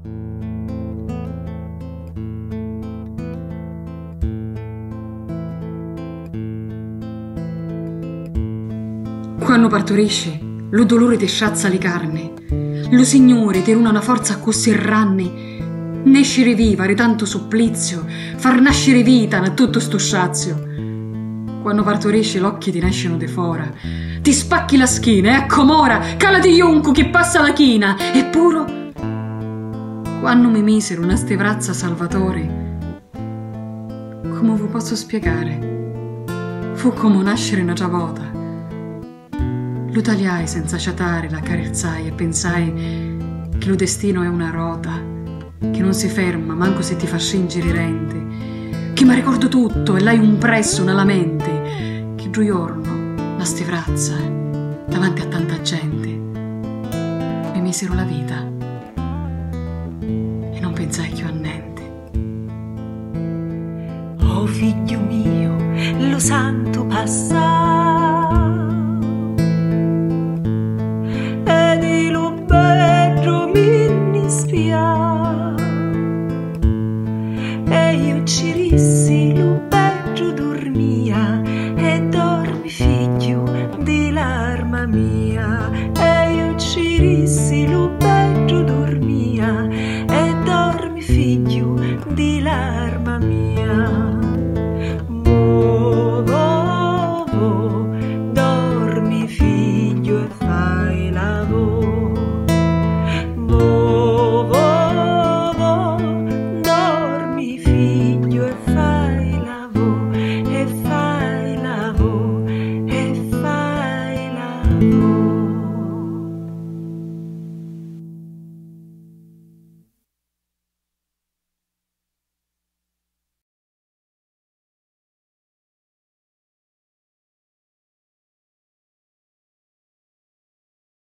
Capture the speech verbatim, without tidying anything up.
Quando partorisci, lo dolore ti sciazza le carni, lo Signore ti runa una forza così ranni, nescere viva di tanto supplizio, far nascere vita da tutto sto sciazio. Quando partorisci l'occhi ti nascono di fora, ti spacchi la schiena e accomora, calati ionco che passa la china, eppure quando mi misero una stevrazza salvatore, come vi posso spiegare? Fu come nascere una giavota. Lo tagliai senza ciatare, la carezzai e pensai che lo destino è una rota, che non si ferma manco se ti fa scingere i renti, che mi ricordo tutto e l'hai un presso nella mente, che giù giorno, la stevrazza, davanti a tanta gente, mi misero la vita e non pensai più a niente. Oh figlio mio, lo santo passa